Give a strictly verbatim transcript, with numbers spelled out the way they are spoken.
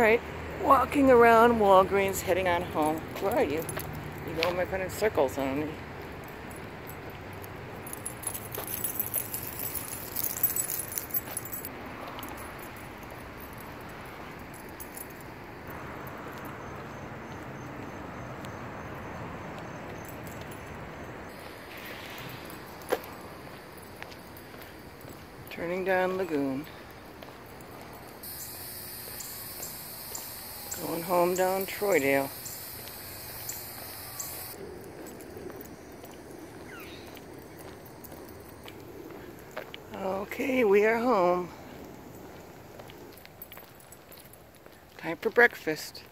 Alright, walking around Walgreens, heading on home. Where are you? You go making circles on me. Turning down Lagoon. Going home down Troydale. Okay, we are home. Time for breakfast.